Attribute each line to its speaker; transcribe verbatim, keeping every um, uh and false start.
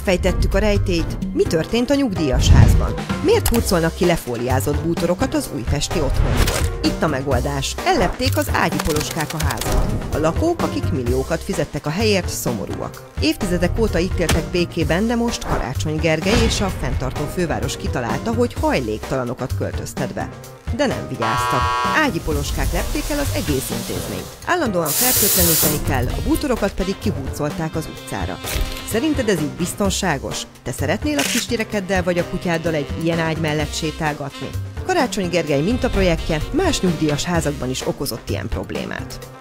Speaker 1: Megfejtettük a rejtélyt, mi történt a nyugdíjas házban. Miért hurcolnak ki lefóliázott bútorokat az újpesti otthonból? Itt a megoldás. Ellepték az ágyi poloskák a házat. A lakók, akik milliókat fizettek a helyért, szomorúak. Évtizedek óta itt éltek békében, de most Karácsony Gergely és a fenntartó főváros kitalálta, hogy hajléktalanokat költöztet be. De nem vigyáztak. Ágyi poloskák lepték el az egész intézményt. Állandóan fertőtleníteni kell, a bútorokat pedig kihurcolták az utcára. Szerinted ez így biztonságos? Te szeretnél a kisgyerekeddel vagy a kutyáddal egy ilyen ágy mellett sétálgatni? Karácsony Gergely mintaprojektje más nyugdíjas házakban is okozott ilyen problémát.